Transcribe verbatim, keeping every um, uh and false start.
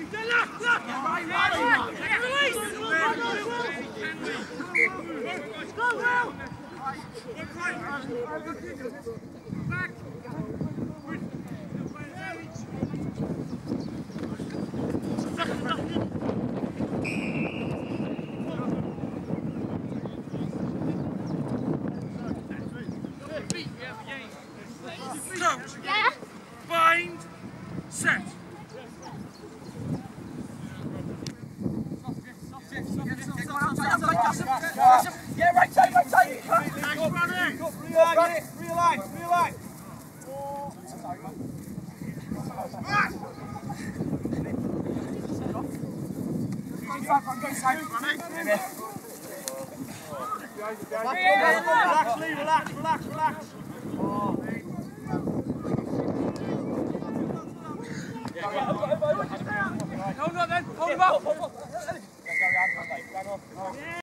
Yeah. Bind. Set. Yeah, right side, right side. Realign, Realign, realign. Relax, Lee, relax, relax, relax. Hold on then, hold him up.